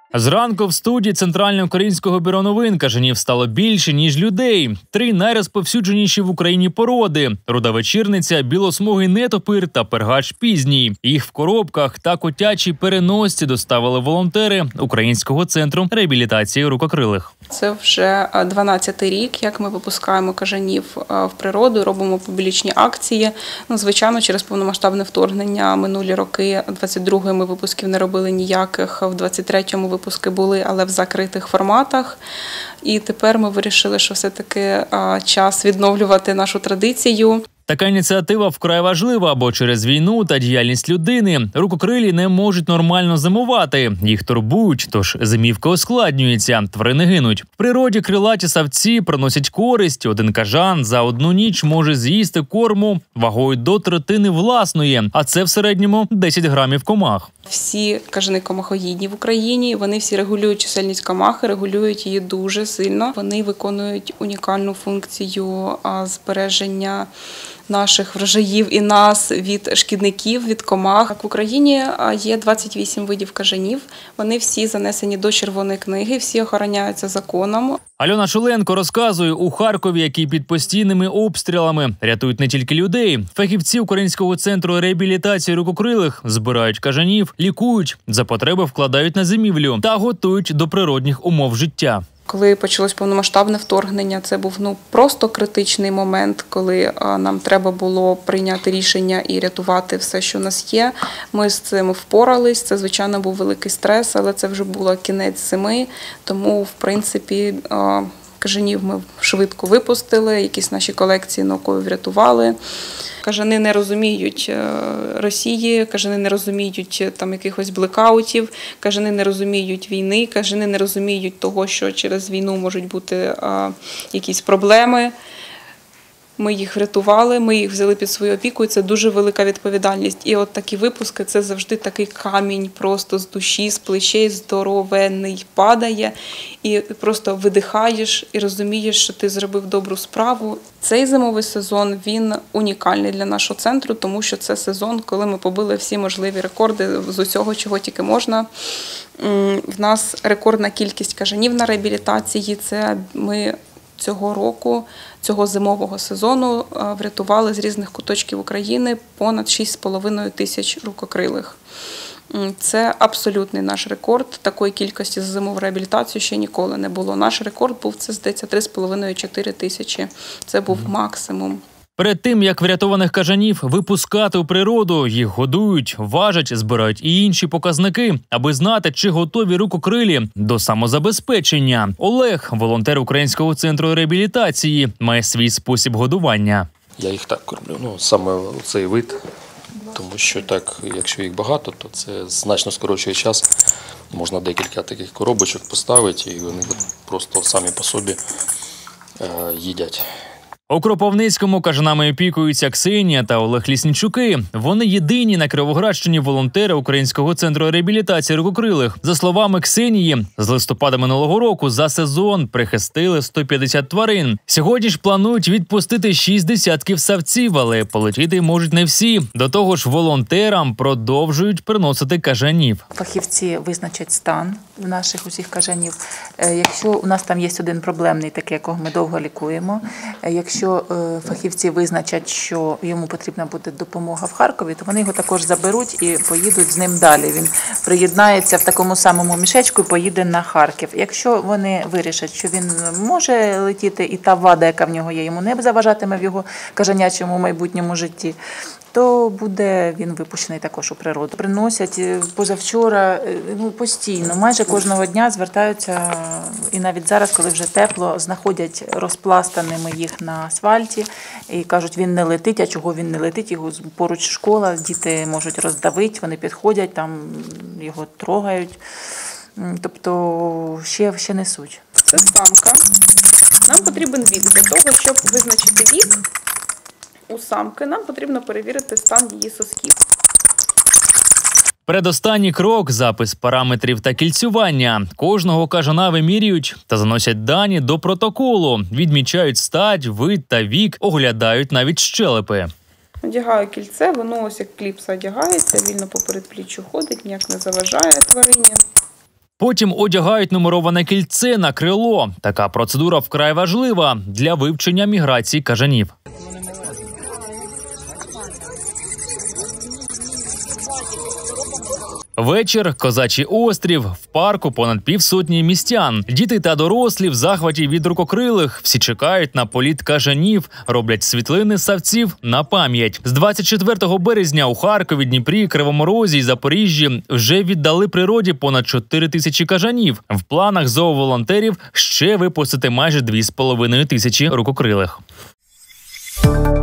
Зранку в студії Центральноукраїнського бюро новин кажанів стало більше, ніж людей. 3 найрозповсюдженіші в Україні породи – руда вечірниця, білосмугий нетопир та пергач пізній. Їх в коробках та котячій переносці доставили волонтери Українського центру реабілітації рукокрилих. Це вже 12-й рік, як ми випускаємо кажанів в природу, робимо публічні акції. Звичайно, через повномасштабне вторгнення минулі роки, 22-й ми випусків не робили ніяких, в 23-му випуски були, але в закритих форматах. І тепер ми вирішили, що все-таки час відновлювати нашу традицію. Така ініціатива вкрай важлива, бо через війну та діяльність людини рукокрилі не можуть нормально зимувати. Їх турбують, тож зимівка ускладнюється, тварини гинуть. В природі крилаті савці приносять користь. Один кажан за одну ніч може з'їсти корму вагою до третини власної, а це в середньому 10 грамів комах. Всі кажани комахоїдні в Україні, вони всі регулюють чисельність комахи, регулюють її дуже сильно. Вони виконують унікальну функцію збереження наших врожаїв і нас від шкідників, від комах. В Україні є 28 видів кажанів. Вони всі занесені до Червоної книги, всі охороняються законом. Альона Шуленко розказує, у Харкові, який під постійними обстрілами, рятують не тільки людей. Фахівці Українського центру реабілітації рукокрилих збирають кажанів, лікують, за потреби вкладають на зимівлю та готують до природних умов життя. Коли почалось повномасштабне вторгнення, це був просто критичний момент, коли нам треба було прийняти рішення і рятувати все, що в нас є. Ми з цим впорались, це, звичайно, був великий стрес, але це вже було кінець зими, тому, в принципі, кажанів ми швидко випустили, якісь наші колекції наукові врятували. Кажани не розуміють Росії, кажани не розуміють там якихось блекаутів, кажани не розуміють війни, кажани не розуміють того, що через війну можуть бути якісь проблеми. Ми їх врятували, ми їх взяли під свою опіку, і це дуже велика відповідальність. І от такі випуски – це завжди такий камінь просто з душі, з плечей, здоровенний, падає. І просто видихаєш і розумієш, що ти зробив добру справу. Цей зимовий сезон, він унікальний для нашого центру, тому що це сезон, коли ми побили всі можливі рекорди з усього, чого тільки можна. В нас рекордна кількість кажанів на реабілітації, це ми цього року, цього зимового сезону врятували з різних куточків України понад 6,5 тисяч рукокрилих. Це абсолютний наш рекорд. Такої кількості за зимову реабілітацію ще ніколи не було. Наш рекорд був, це, здається, 3,5-4 тисячі. Це був максимум. Перед тим, як врятованих кажанів випускати у природу, їх годують, важать, збирають і інші показники, аби знати, чи готові рукокрилі до самозабезпечення. Олег, волонтер Українського центру реабілітації, має свій спосіб годування. Я їх так кормлю, саме цей вид, тому що так, якщо їх багато, то це значно скорочує час. Можна декілька таких коробочок поставити, і вони просто самі по собі їдять. У Кропивницькому кажанами опікуються Ксенія та Олег Ліснічуки. Вони єдині на Кіровоградщині волонтери Українського центру реабілітації рукокрилих. За словами Ксенії, з листопада минулого року за сезон прихистили 150 тварин. Сьогодні ж планують відпустити 6 десятків савців, але полетіти можуть не всі. До того ж, волонтерам продовжують приносити кажанів. Фахівці визначать стан наших усіх кажанів. Якщо у нас там є один проблемний, такий, якого ми довго лікуємо, якщо фахівці визначать, що йому потрібна буде допомога в Харкові, то вони його також заберуть і поїдуть з ним далі. Він приєднається в такому самому мішечку і поїде на Харків. Якщо вони вирішать, що він може летіти і та вада, яка в нього є, йому не заважатиме в його кажанячому майбутньому житті, то буде він випущений також у природу. Приносять позавчора, постійно, майже кожного дня звертаються, і навіть зараз, коли вже тепло, знаходять розпластаними їх на асфальті і кажуть, він не летить, а чого він не летить, його поруч школа, діти можуть роздавити, вони підходять, там його трогають, тобто ще несуть. Це самка. Нам потрібен вік. Для того, щоб визначити вік, у самки нам потрібно перевірити стан її сосків. Передостанній крок – запис параметрів та кільцювання. Кожного кажана вимірюють та заносять дані до протоколу. Відмічають стать, вид та вік, оглядають навіть щелепи. Одягаю кільце, воно ось як кліпса одягається, вільно по передпліччю ходить, ніяк не заважає тварині. Потім одягають нумероване кільце на крило. Така процедура вкрай важлива для вивчення міграції кажанів. Вечір, Козачий острів, в парку понад півсотні містян. Діти та дорослі в захваті від рукокрилих. Всі чекають на політ кажанів, роблять світлини савців на пам'ять. З 24 березня у Харкові, Дніпрі, Кривому Розі і Запоріжжі вже віддали природі понад 4 тисячі кажанів. В планах зооволонтерів ще випустити майже 2,5 тисячі рукокрилих.